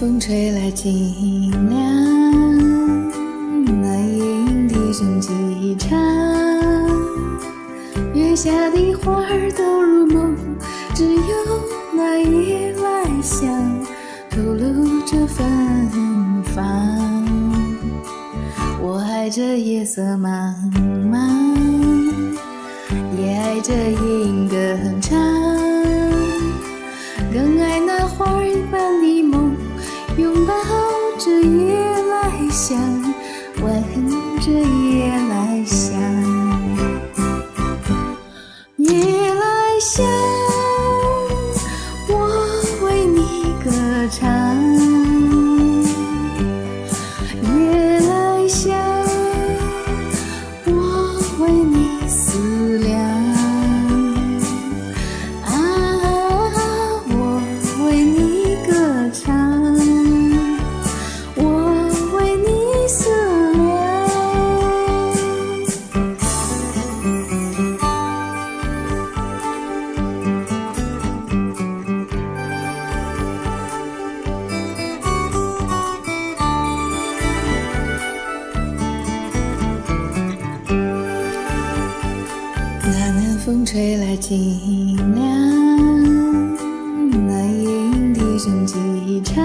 风吹来清凉，那夜莺低声细唱，月下的花儿都入梦，只有那夜来香透露着芬芳。我爱这夜色茫茫，也爱这夜莺歌唱，更爱那花儿一般的梦，拥抱着夜来香，吻着夜来香。夜来香，我为你歌唱。夜来香，我为你思量。我为你歌唱，我为你思量。那南风吹来清凉，那夜莺低声细唱，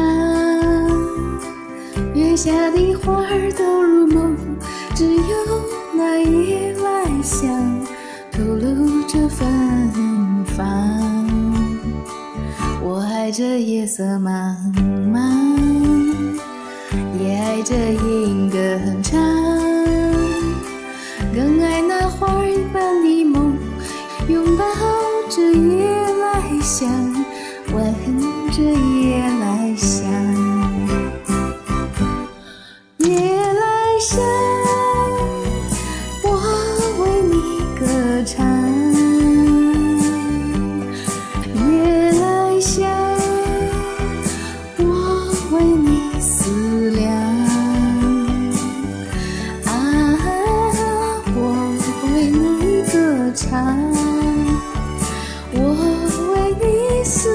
月下的花儿都入梦，只有那夜来香透露着芬芳。我爱这夜色茫茫，也爱这夜莺歌唱，更爱那花儿一般的梦，拥抱着夜来香，吻着夜来香。夜来香，我为你歌唱。夜来香，我为你思量。我为你歌唱，我为你思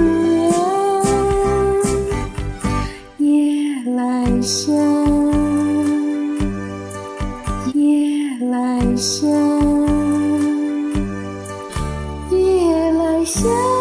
量。夜来香，夜来香，夜来香。